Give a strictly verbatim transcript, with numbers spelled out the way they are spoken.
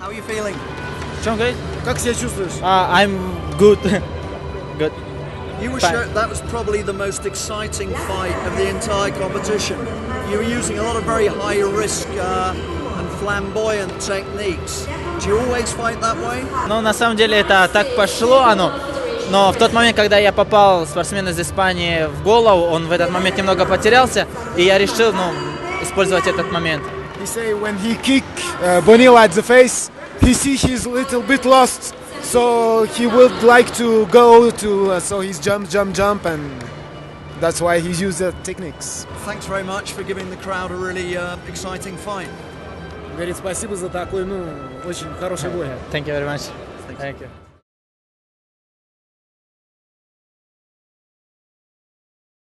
How are you feeling? Чем говорить? Как себя чувствуешь? Uh, I'm good. Good. You were Fine. sure that was probably the most exciting fight of the entire competition. You were using a lot of very high risk uh, and flamboyant techniques. Do you always fight that way? Ну, на самом деле, это так пошло оно. Но в тот момент, когда я попал спортсмену из Испании в голову, он в этот момент немного потерялся, и я решил, ну, использовать этот момент. He say when he kick uh, Bonilla at the face, he see he's a little bit lost, so he would like to go to, uh, so he's jump, jump, jump, and that's why he used the techniques. Thanks very much for giving the crowd a really uh, exciting fight. Говорит, спасибо за такой, ну, очень хороший бой. Thank you very much. Thank you.